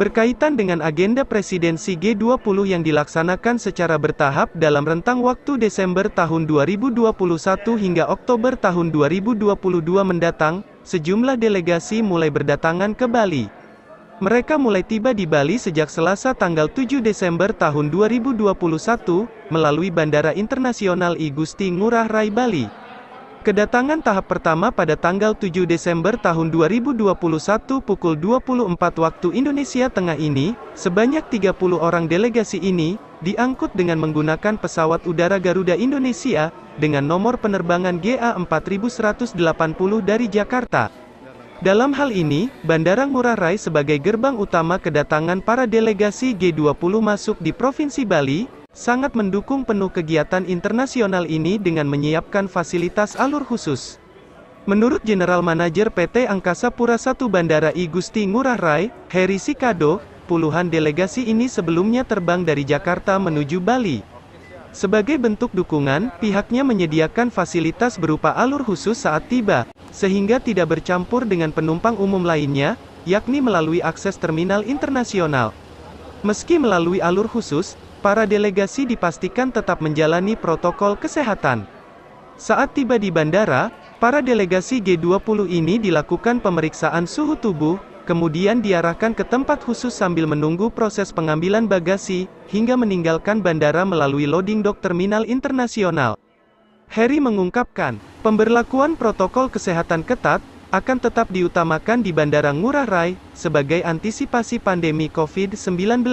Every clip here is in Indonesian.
Berkaitan dengan agenda presidensi G20 yang dilaksanakan secara bertahap dalam rentang waktu Desember tahun 2021 hingga Oktober tahun 2022 mendatang, sejumlah delegasi mulai berdatangan ke Bali. Mereka mulai tiba di Bali sejak Selasa tanggal 7 Desember tahun 2021, melalui Bandara Internasional I Gusti Ngurah Rai Bali. Kedatangan tahap pertama pada tanggal 7 Desember tahun 2021 pukul 24 waktu Indonesia Tengah ini, sebanyak 30 orang delegasi ini, diangkut dengan menggunakan pesawat udara Garuda Indonesia, dengan nomor penerbangan GA4180 dari Jakarta. Dalam hal ini, Bandara Ngurah Rai sebagai gerbang utama kedatangan para delegasi G20 masuk di Provinsi Bali, sangat mendukung penuh kegiatan internasional ini dengan menyiapkan fasilitas alur khusus. Menurut General Manager PT Angkasa Pura I Bandara I Gusti Ngurah Rai, Heri Sikado, puluhan delegasi ini sebelumnya terbang dari Jakarta menuju Bali. Sebagai bentuk dukungan, pihaknya menyediakan fasilitas berupa alur khusus saat tiba, sehingga tidak bercampur dengan penumpang umum lainnya, yakni melalui akses terminal internasional. Meski melalui alur khusus, para delegasi dipastikan tetap menjalani protokol kesehatan. Saat tiba di bandara, para delegasi G20 ini dilakukan pemeriksaan suhu tubuh, kemudian diarahkan ke tempat khusus sambil menunggu proses pengambilan bagasi, hingga meninggalkan bandara melalui loading dock terminal internasional. Heri mengungkapkan, pemberlakuan protokol kesehatan ketat, akan tetap diutamakan di Bandara Ngurah Rai, sebagai antisipasi pandemi COVID-19.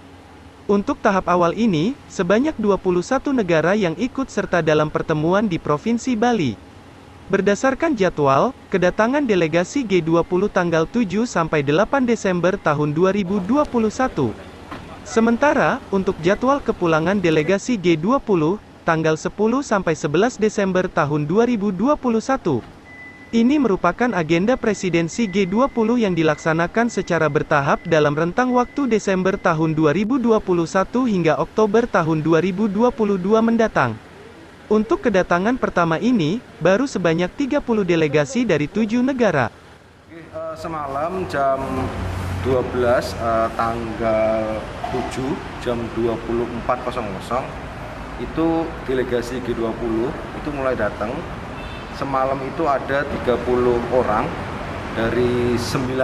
Untuk tahap awal ini, sebanyak 21 negara yang ikut serta dalam pertemuan di Provinsi Bali. Berdasarkan jadwal, kedatangan delegasi G20 tanggal 7-8 Desember tahun 2021. Sementara, untuk jadwal kepulangan delegasi G20, tanggal 10-11 Desember tahun 2021. Ini merupakan agenda presidensi G20 yang dilaksanakan secara bertahap dalam rentang waktu Desember tahun 2021 hingga Oktober tahun 2022 mendatang. Untuk kedatangan pertama ini, baru sebanyak 30 delegasi dari 7 negara. Semalam jam 12 tanggal 7 jam 24.00 itu delegasi G20 itu mulai datang. Semalam itu ada 30 orang dari 7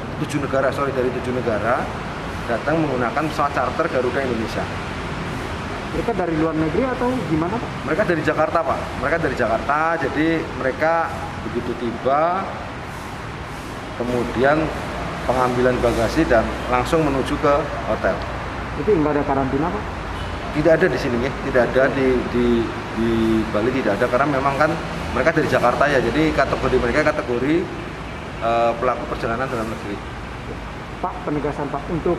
negara datang menggunakan pesawat charter Garuda Indonesia. Mereka dari luar negeri atau gimana, Pak? Mereka dari Jakarta, Pak. Mereka dari Jakarta, jadi mereka begitu tiba, kemudian pengambilan bagasi dan langsung menuju ke hotel. Itu nggak ada karantina, Pak? Tidak ada di sini, ya. Tidak ada di Bali, tidak ada, karena memang kan mereka dari Jakarta ya, jadi kategori mereka kategori pelaku perjalanan dalam negeri. Pak, penegasan Pak untuk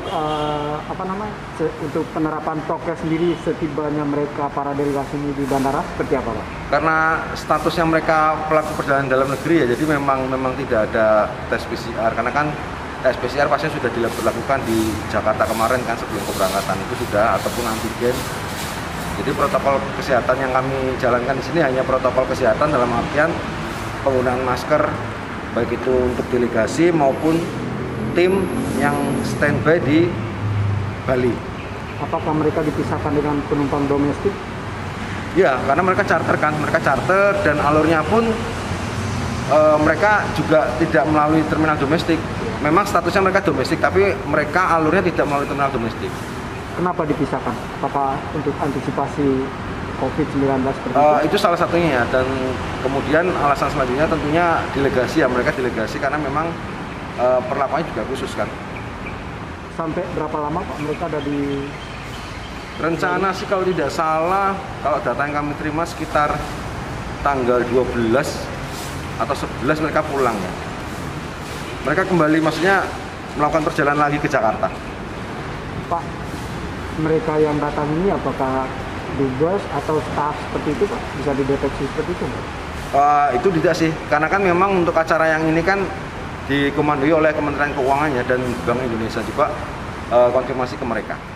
untuk penerapan prokes sendiri setibanya mereka para delegasi ini di bandara seperti apa, Pak? Karena statusnya mereka pelaku perjalanan dalam negeri ya, jadi memang tidak ada tes PCR, karena kan tes PCR pasti sudah dilakukan di Jakarta kemarin kan sebelum keberangkatan itu sudah, ataupun antigen. Jadi protokol kesehatan yang kami jalankan di sini hanya protokol kesehatan dalam artian penggunaan masker, baik itu untuk delegasi maupun tim yang standby di Bali. Apakah mereka dipisahkan dengan penumpang domestik? Ya, karena mereka charter dan alurnya pun mereka juga tidak melalui terminal domestik. Memang statusnya mereka domestik, tapi mereka alurnya tidak melalui terminal domestik. Kenapa dipisahkan? Apakah untuk antisipasi COVID-19 seperti itu salah satunya ya, dan kemudian alasan selanjutnya tentunya delegasi ya, mereka delegasi karena memang perlakuannya juga khusus kan. Sampai berapa lama Pak mereka ada di rencana sih kalau tidak salah, kalau data yang kami terima sekitar tanggal 12 atau 11 mereka pulang ya. Mereka kembali, maksudnya melakukan perjalanan lagi ke Jakarta. Pak, mereka yang datang ini apakah dubes atau staf seperti itu, Pak? Bisa dideteksi seperti itu, Pak? Itu tidak sih, karena kan memang untuk acara yang ini kan dikomandoi oleh Kementerian Keuangan ya, dan Bank Indonesia juga konfirmasi ke mereka.